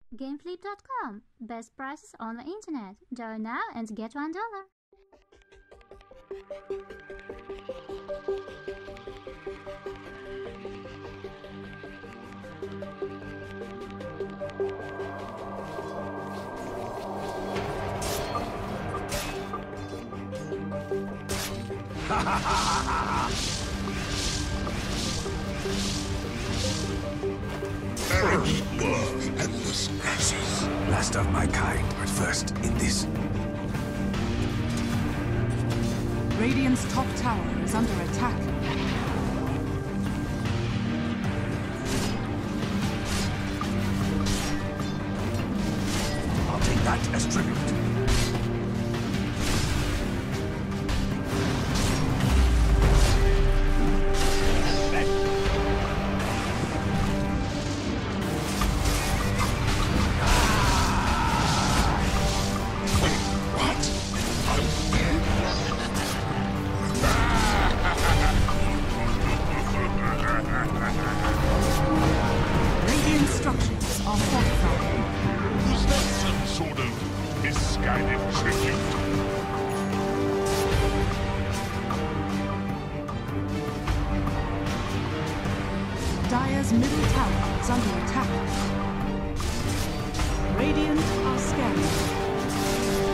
Gameflip.com. Best prices on the internet. Join now and get $1. Endless ashes. Last of my kind, but first in this. Radiant's top tower is under attack. I'll take that as tribute. Radiant structures are fortified. Was that some sort of misguided tribute? Dire's middle tower is under attack. Radiant are scanning.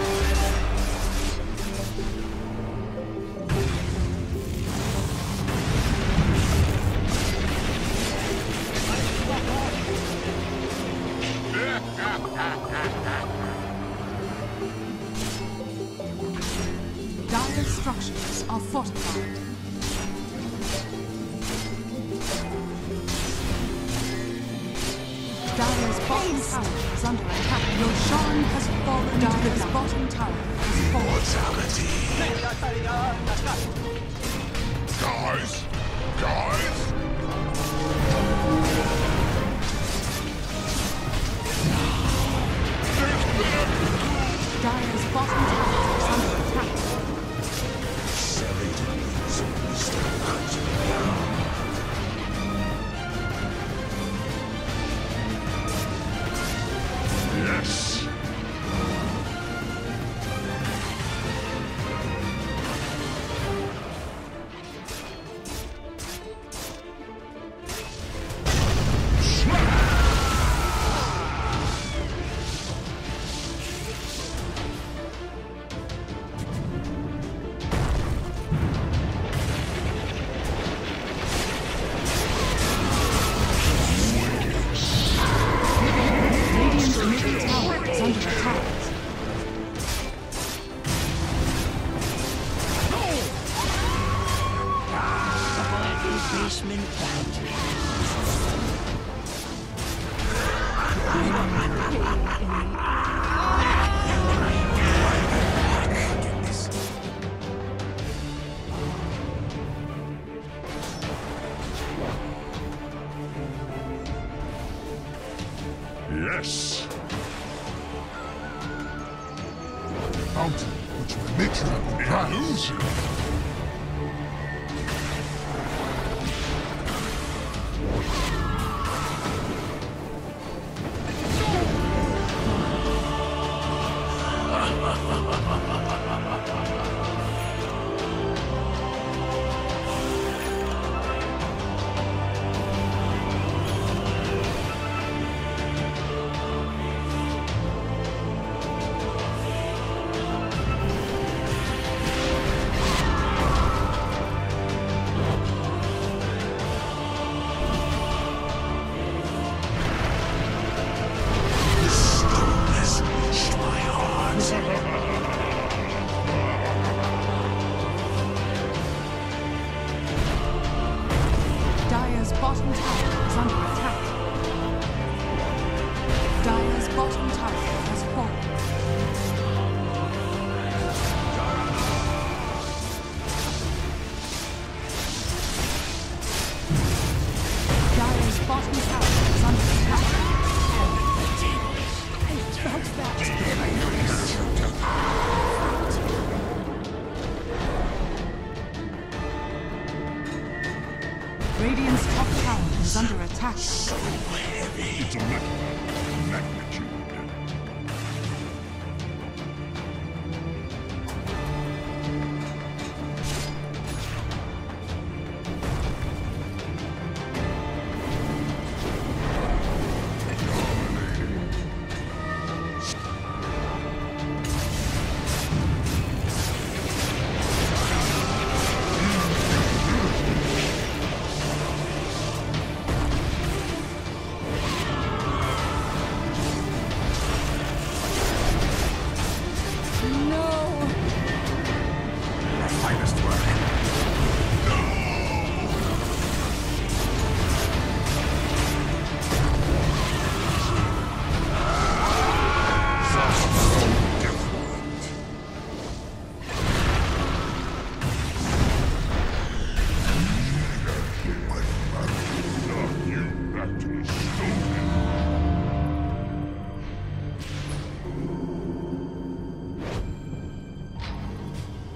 Dire's structures are fortified. Dire's bottom tower is under attack. Roshan has fallen. Dire's bottom tower is Mortality. Guys? Dire's bottom tower is under attack. Yes. Radiant's middle tower is under attack. Basement Yes. Fountain which will make you illusion.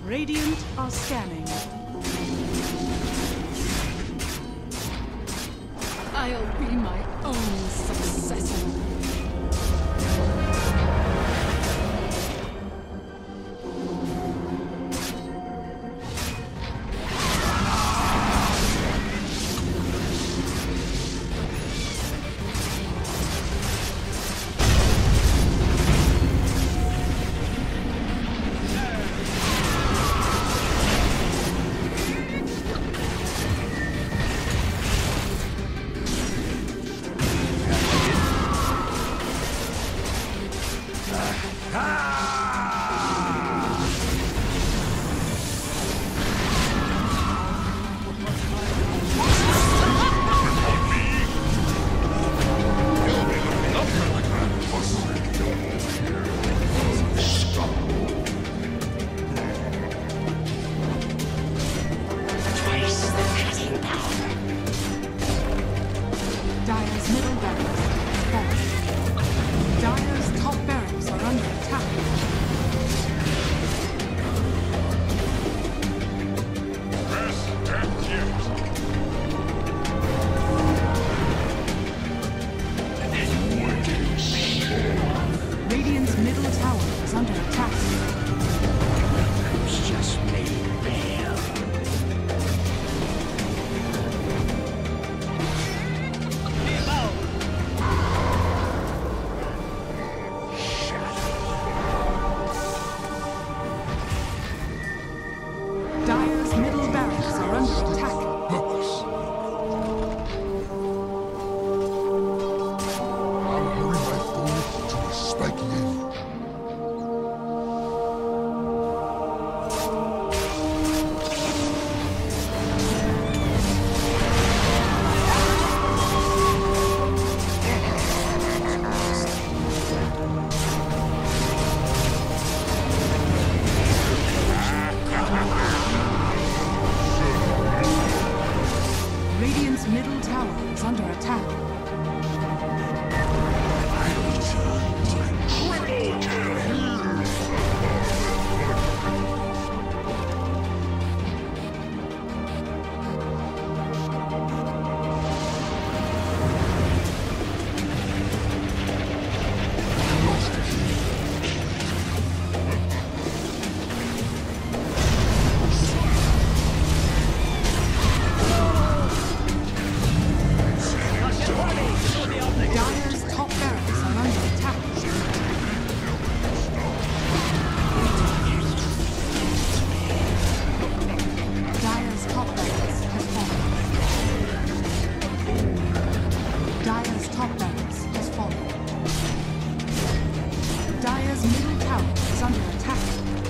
Radiant are scanning. I'll be my own successor. Dire's middle barracks are falling. Dire's top barracks are under attack. Radiant's middle tower is under attack. It's just made bare. Dire's middle barracks are under attack. Purpose. I'll hurry my foe to a spiky end. Radiant's middle tower is under attack. Dire's top barracks are under attack. Dire's top barracks has fallen. Dire's top barracks has fallen. Dire's middle tower is under attack.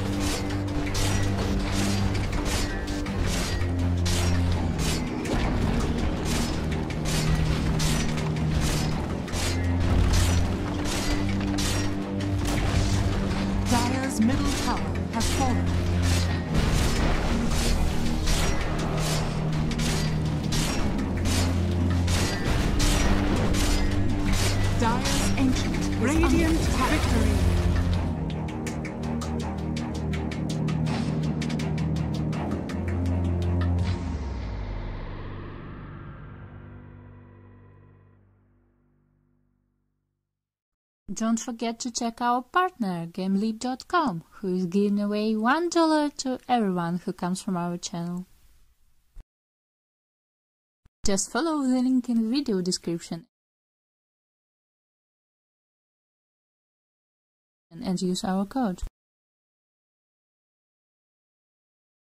Dire's middle tower has fallen. Dire's ancient radiant victory. Don't forget to check our partner, GameLeap.com, who is giving away $1 to everyone who comes from our channel. Just follow the link in the video description and use our code.